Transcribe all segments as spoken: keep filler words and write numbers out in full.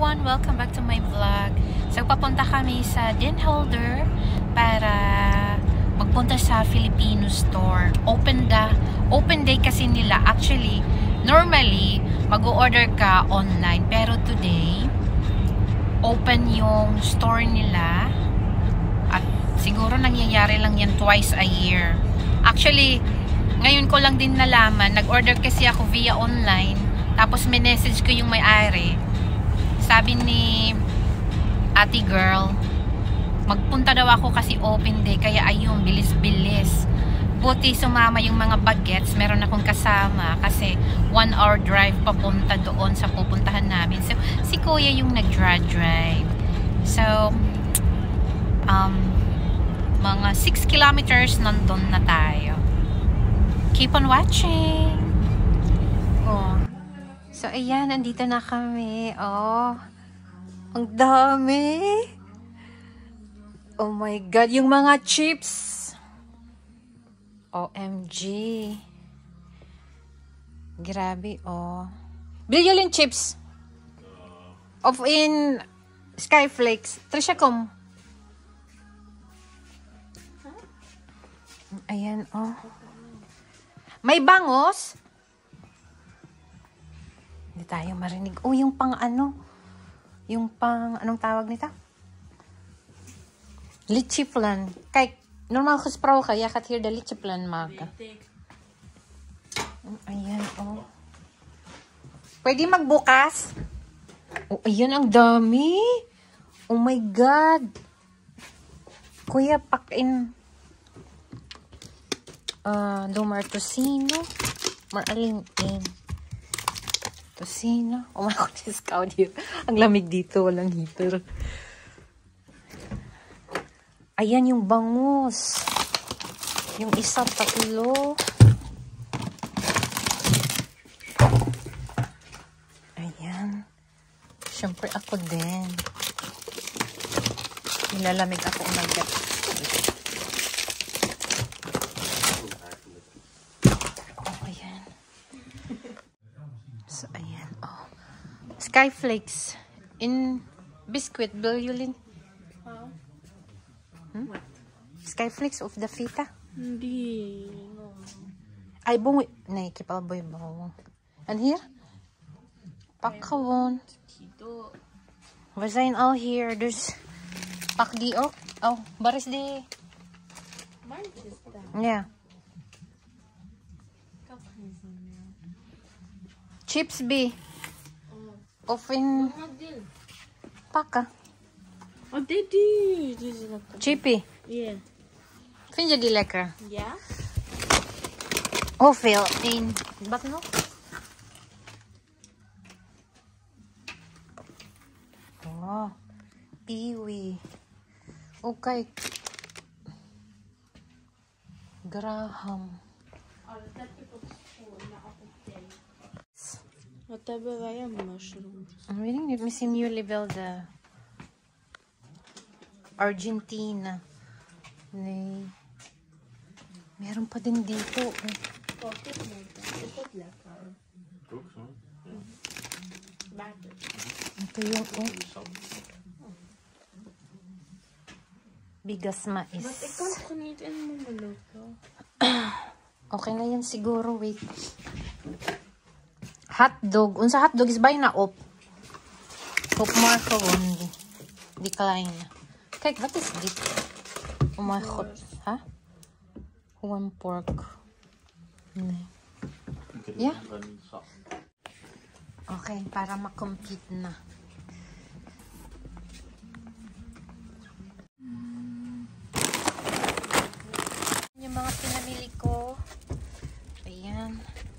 everyone! Welcome back to my vlog. So, papunta kami sa Den Helder para magpunta sa Filipino store. Open da, open day kasi nila. Actually, normally, mag-order ka online. Pero today, open yung store nila. At siguro nangyayari lang yan twice a year. Actually, ngayon ko lang din nalaman. Nag-order kasi ako via online. Tapos may message ko yung may-ari. Sabi ni ate girl, magpunta daw ako kasi open day. Kaya ayun, bilis-bilis. Buti sumama yung mga bagets. Meron akong kasama. Kasi one hour drive papunta doon sa pupuntahan namin. So, si kuya yung nag-drive. So, um, mga six kilometers nandun na tayo. Keep on watching! Oh. So, ayan, nandito na kami. Oh, ang dami. Oh my God, yung mga chips. O M G. Grabe, oh. Bili yung chips. Of in Skyflakes. Trisha, kom. Ayan, oh. May bangos. Hindi tayo marinig. Oh, yung pang ano? Yung pang, anong tawag nito? Litchi plan. Kijk, normaal gesproken, jij gaat hier de litchi plan maken. Ayan, oh. Pwede magbukas? Oh, ayan, ang dami. Oh my God. Kuya, pack in. Uh, Domar Tocino. Maralin in. Tocino. Oh my God, this cow here. Ang lamig dito, walang heater. Ayan yung bangus. Yung isa, tatlo. Ayan. Siyempre ako din. Nilalamig ako umagat. Skyflakes in biscuit, Bilyulin. Huh? Hmm? Skyflakes of the fita? Hindi. No. Ay, bungi. Nay, kipalboy bawang. And here? Pakawon. We zijn all here. Dus pak die ook. Oh, waar is die? Yeah. Chips B. Of in pakken. Oh, dit die. Dit is lekker. Chippy. Ja. Vind je die lekker? Ja. Hoeveel? Eén. Wat nog? Oh. Piwi. Oh, kijk. Graham. Oh, dat heb ik op school. Wat hebben wij aan mushrooms? Ik weet niet, misschien jullie wel de Argentina. Nee. Meron pa din dito. Oh, dit is ook lekker. Ook zo? Water. Ito yung oh. Bigas mais. Maar ik kan het gewoon niet in mijn belopen. Okay na yan siguro. Wait. Hotdog. Unsa hotdog is bay na op. Op marka won. Die kleine. Kijk, wat is dit? Oh my God. Ha? Huh? One pork. Nee. Ja? Okay, para ma-compete na. Yung mga pinamili ko. Ayan.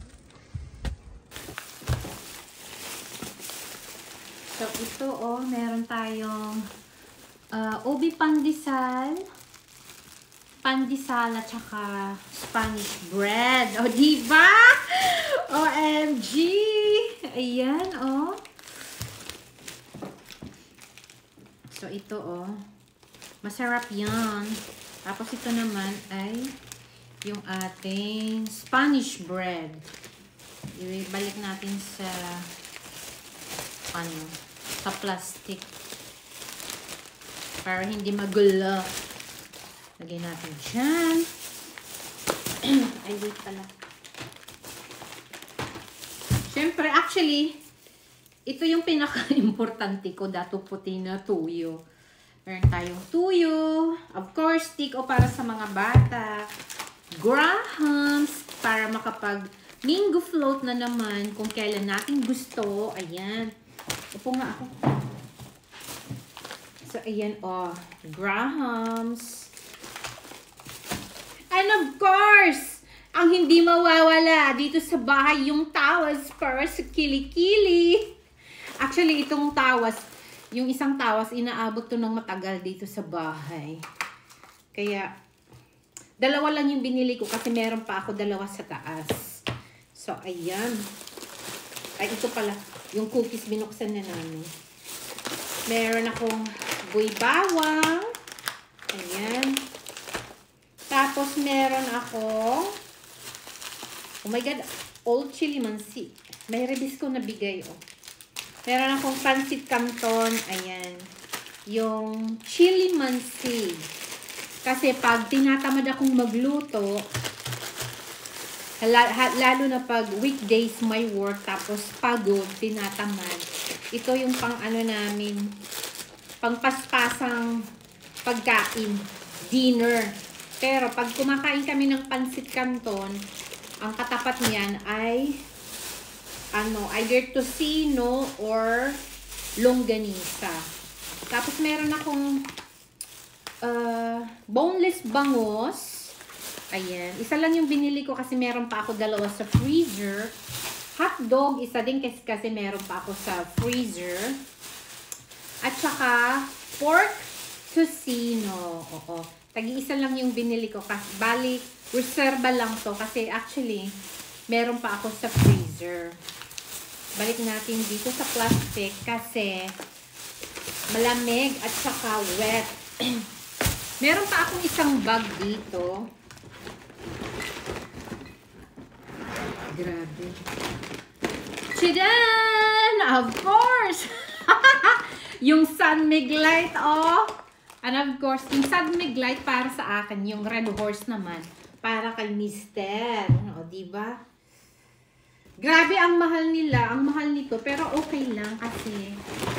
So, ito, oh, meron tayong uh, ubi pandesal, pandesal at saka Spanish bread. O, oh, diba? O M G! Ayan, oh. So, ito, oh. Masarap yan. Tapos, ito naman ay yung ating Spanish bread. Ibalik natin sa ano. sa plastic. Para hindi magulo. Lagyan natin dyan. Ay, wait pala. Siyempre, actually, ito yung pinaka-importante ko. Dato puti na tuyo. Meron tayong tuyo. Of course, stick o para sa mga bata. Grahams. Para makapag mango float na naman kung kailan natin gusto. Ayan. Upo nga ako. So, ayan o. Oh, Grahams. And of course, ang hindi mawawala dito sa bahay yung tawas para sa kilikili. Actually, itong tawas, yung isang tawas, inaabot to ng matagal dito sa bahay. Kaya, dalawa lang yung binili ko kasi meron pa ako dalawa sa taas. So, ayan. Ay, ito pala. Yung cookies binuksan na namin. Meron akong guy bawang. Ayan. Tapos, meron akong oh my God, old chili mansi. May rebis ko nabigay, oh. Meron akong pancit canton. Ayan. Yung chili mansi. Kasi pag tinatamad akong magluto, lalo na pag weekdays may work, tapos pagod, tinatamad. Ito yung pang ano namin, pang paspasang pagkain, dinner. Pero pag kumakain kami ng pancit canton, ang katapat niyan ay ano, either tocino or longganisa. Tapos meron akong uh, boneless bangus. Ayan. Isa lang yung binili ko kasi meron pa ako dalawa sa freezer. Hotdog, isa din kasi, kasi meron pa ako sa freezer. At saka, pork tocino. Oo. Tagi-isa lang yung binili ko. Kasi, bali, reserva lang to. Kasi actually, meron pa ako sa freezer. Balik natin dito sa plastic kasi malamig at saka wet. Meron pa akong isang bag dito. Grabe. Chidan! Of course! Yung Sunmig Light, oh! And of course, yung Sunmig Light para sa akin, yung Red Horse naman, para kay Mister. O, diba? Grabe ang mahal nila, ang mahal nito, pero okay lang kasi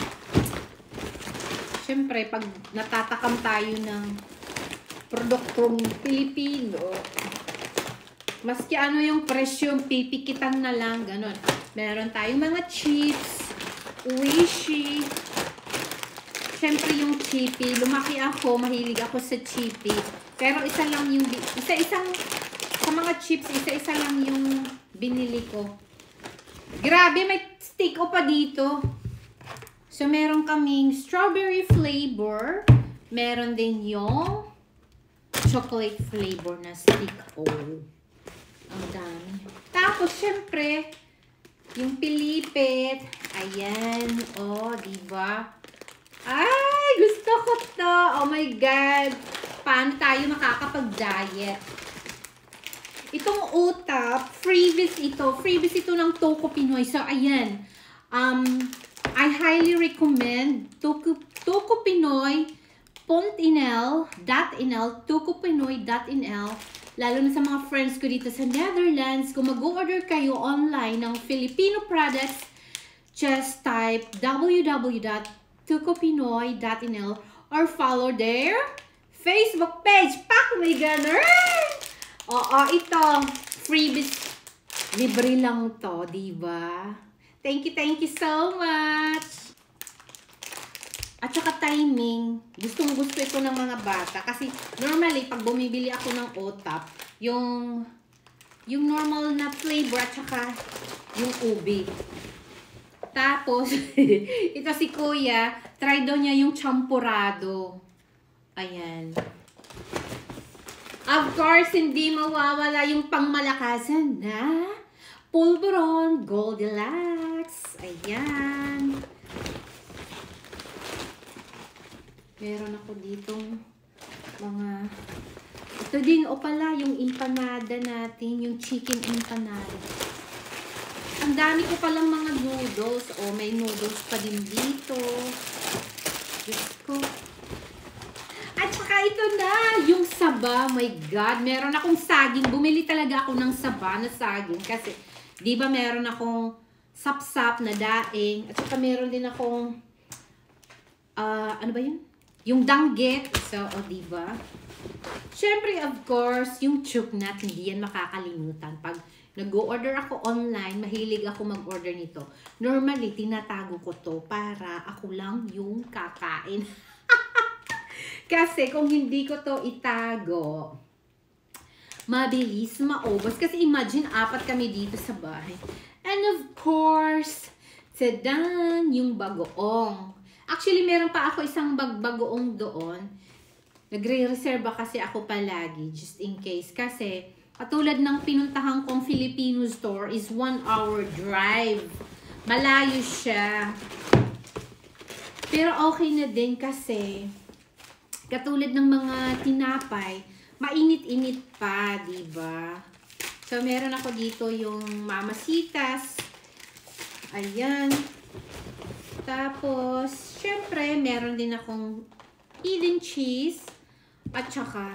syempre, pag natatakam tayo ng produktong Pilipino, maski ano yung presyo, pipikitan na lang, ganun. Meron tayong mga chips, Oishi. Siyempre yung chippy, lumaki ako, mahilig ako sa chippy. Pero isa lang yung, isa-isang, sa mga chips, isa-isa lang yung binili ko. Grabe, may stick o pa dito. So, meron kaming strawberry flavor. Meron din yung chocolate flavor na stick o. Ang dami. Tapos, syempre, yung pilipit. Ayan. O, oh, diba? Ay, gusto ko to. Oh my God. Paano tayo makakapag-diet? Itong utap, freebies ito. Freebies ito ng Toko Pinoy. So, ayan. Um, I highly recommend Toko, Toko Pinoy Pontinel dot N L Toko Pinoy dot N L. Lalo na sa mga friends ko dito sa Netherlands. Kung mag-order kayo online ng Filipino products, just type w w w dot toko pinoy dot N L or follow their Facebook page. Pak, may ganun! Oo, ito. Freebies. Libre lang to, diba? Thank you, thank you so much. At saka timing. Gustong gusto ito ng mga bata. Kasi normally, pag bumibili ako ng otap, yung, yung normal na flavor at saka yung ubi. Tapos, ito si Kuya, try daw niya yung champurado. Ayan. Of course, hindi mawawala yung pangmalakasan na Pulveron Goldilocks. Ayan. Meron ako ditong mga... Ito din, o pala, yung empanada natin, yung chicken empanada. Ang dami ko palang mga noodles. Oh, may noodles pa din dito. Diyos ko. At saka ito na, yung saba. My God, meron akong saging. Bumili talaga ako ng saba na saging. Kasi, di ba meron akong sap-sap na daing. At saka meron din akong, uh, ano ba yun? Yung danggit. So, o oh, di ba? Siyempre, of course, yung chuknat, hindi yan makakalimutan. Pag nag-order ako online, mahilig ako mag-order nito. Normally, tinatago ko to para ako lang yung kakain. Kasi kung hindi ko to itago, mabilis maubos. Kasi imagine, apat kami dito sa bahay. And of course, tadan, yung bagoong. Actually, meron pa ako isang bagbagoong doon. Nagre-reserve kasi ako palagi, just in case. Kasi, katulad ng pinuntahan kong Filipino store is one hour drive. Malayo siya. Pero okay na din kasi, katulad ng mga tinapay, mainit-init pa, diba? So, meron ako dito yung mamasitas. Ayan. Tapos, syempre, meron din akong hidden cheese. At saka,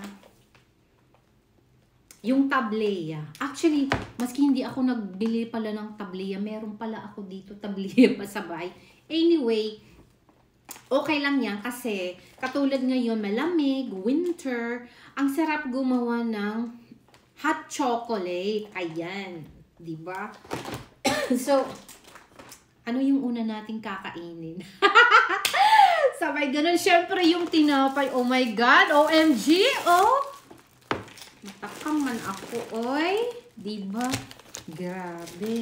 yung tableya. Actually, maski hindi ako nagbili pala ng tableya, meron pala ako dito tableya pa sa bahay. Anyway, okay lang yan kasi katulad ngayon, malamig, winter, ang sarap gumawa ng hot chocolate. Ayan, diba? So, ano yung una nating kakainin? Sabay ganun, syempre yung tinapay. Oh my God, O M G, oh! Matakam man ako, oy. Diba? Grabe.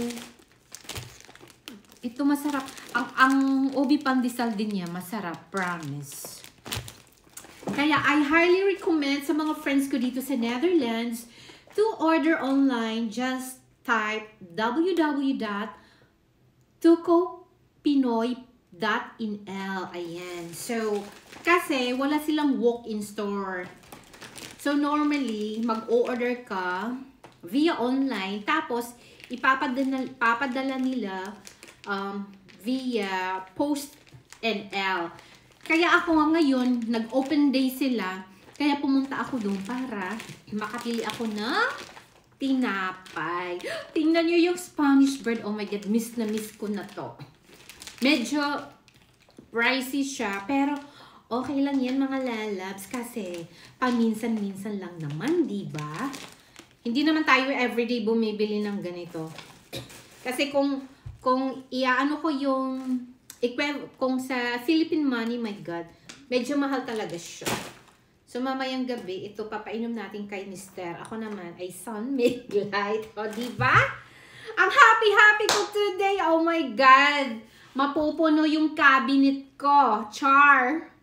Ito masarap. Ang, ang ubi pandesal din niya, masarap. Promise. Kaya I highly recommend sa mga friends ko dito sa Netherlands to order online. Just type w w w dot tukopinoy dot in l. Ayan. So, kasi wala silang walk-in store. So, normally, mag-o-order ka via online, tapos ipapadala, ipapadala nila um, via post N L. Kaya ako nga ngayon, nag-open day sila, kaya pumunta ako doon para makapili ako ng tinapay. Tingnan nyo yung Spanish bread. Oh my God, miss na miss ko na to. Medyo pricey siya, pero okay lang yan mga lalabs kasi paminsan-minsan lang naman, di ba? Hindi naman tayo everyday bumibili ng ganito. Kasi kung kung iaano ko yung kung sa Philippine money, my God, medyo mahal talaga siya. So mamayang gabi, ito papainom natin kay Mister. Ako naman ay Sun-Milk Light. O, di ba? Ang happy-happy ko today. Oh my God! Mapupuno yung cabinet ko. Char!